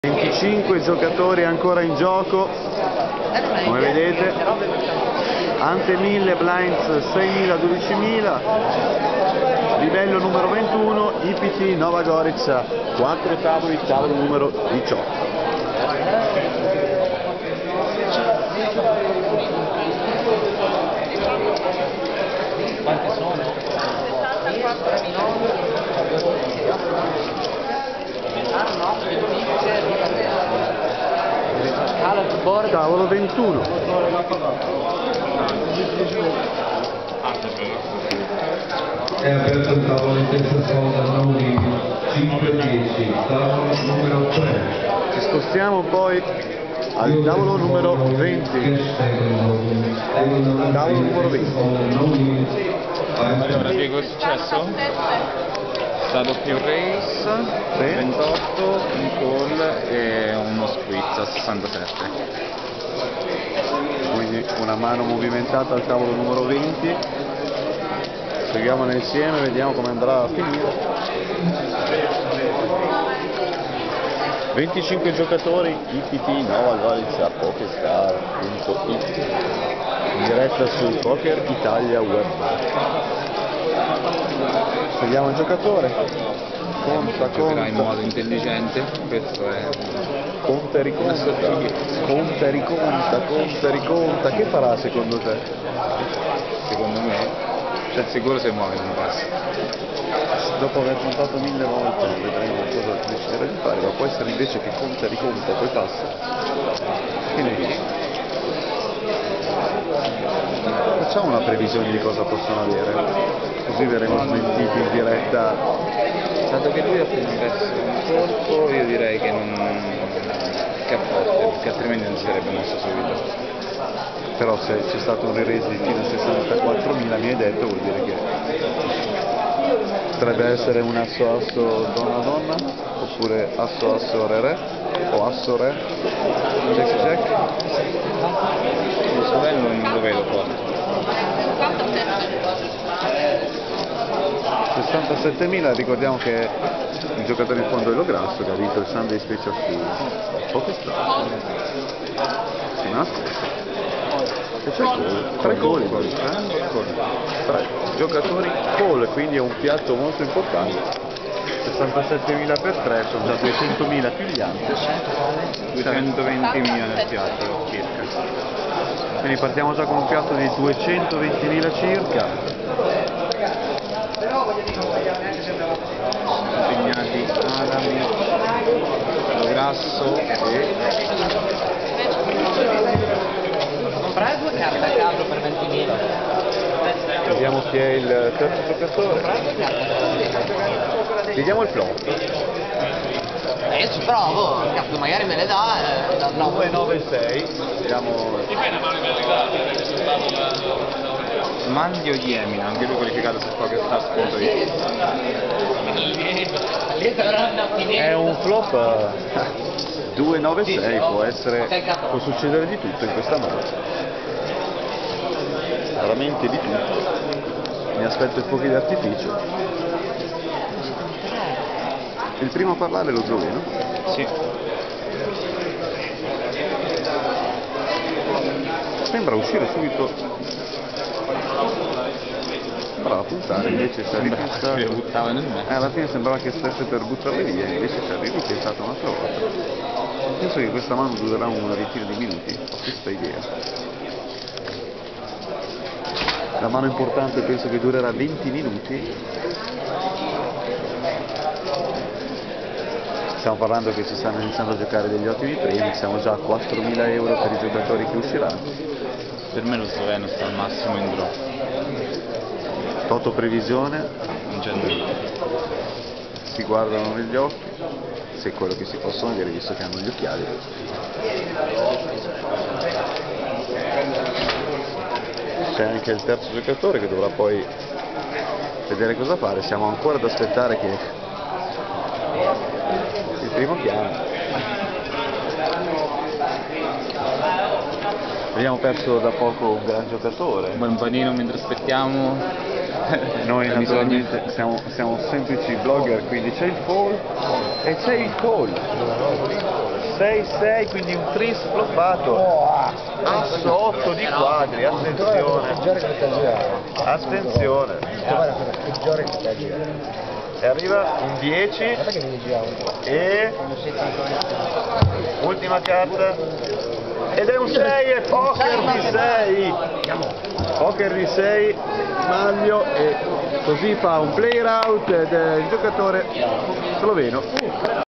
25 giocatori ancora in gioco, come vedete, ante 1000, blinds 6.000, 12.000, livello numero 21, IPT Nova Gorica, 4 tavoli, tavolo numero 18. Quante sono? 64 milioni. Tavolo 21. È aperto il tavolo in terza sponda Naudi 5-10, tavolo numero 3. Ci spostiamo poi al tavolo numero 20. Tavolo numero 20. Allora, spiego il successo? La doppio race, 28, un call e uno squeeze a 67. Quindi una mano movimentata al tavolo numero 20. Seguiamola insieme, vediamo come andrà a finire. 25 giocatori, IPT Nova Gorica PokerStar.it, in diretta su Poker Italia Web. Seguiamo il giocatore. Giocherà in modo intelligente, questo è... Conta, riconta. Che farà secondo te? Secondo me, cioè sicuro se muove non passa. Dopo aver contato 1000 volte vedremo cosa deciderà di fare, ma può essere invece che conta, riconta, poi passa. Che ne dici? Facciamo una previsione di cosa possono avere, così verremo smentiti in diretta. Dato che lui ha messo un colpo, io direi che non... che a forte, perché altrimenti non si sarebbe mosso subito. Però se c'è stato un re-raise di fino a 64.000 mi hai detto, vuol dire che potrebbe essere un asso donna oppure asso re o asso re, check. Il suvello non lo vedo forte. 67.000, ricordiamo che il giocatore in fondo è Lo Grasso, che ha vinto il Sunday Special su PokerStar. Si nasce. E c'è il 3 gol, 3 giocatori call, quindi è un piatto molto importante. 67.000 per 3 sono già 200.000 più gli altri, 220.000 nel piatto circa. quindi partiamo già con un piatto di 220.000 circa. Impegnati Adami, Lo Grasso e... Comprare 2 carte a caso per 20.000. Vediamo chi è il terzo giocatore. Vediamo il flop. Io ci provo, cazzo, magari me le dà. 996. Vediamo. Mandio Yemina, anche lui qualificato su PokerStars.it. È un flop 296, può succedere di tutto in questa mano. Veramente di tutto. Mi aspetto i fuochi d'artificio. Il primo a parlare è lo sloveno. Sì. Sembra uscire subito. Sembrava puntare, invece si è ripensato. Buttava nel mezzo. Alla fine sembrava che stesse per buttarle via, invece si è ripensato un'altra volta. Penso che questa mano durerà una ventina di minuti, ho questa idea. La mano importante penso che durerà 20 minuti. Stiamo parlando che si stanno iniziando a giocare degli ottimi premi, siamo già a 4.000 euro per i giocatori che usciranno. Per me lo sloveno sta al massimo in draw. Toto previsione, Non c'è nulla. si guardano negli occhi, se è quello che si possono dire visto che hanno gli occhiali. C'è anche il terzo giocatore che dovrà poi vedere cosa fare, siamo ancora ad aspettare che il primo piano. Abbiamo perso da poco un gran giocatore. Buon panino mentre aspettiamo. Noi naturalmente siamo semplici blogger, quindi c'è il fall e c'è il call. 6-6, quindi un tris floppato. Asso 8 di quadri, attenzione. Attenzione. E arriva un 10 e ultima carta ed è un 6 e poker di 6. Poker di 6, Maglio, e così fa un player out del giocatore sloveno.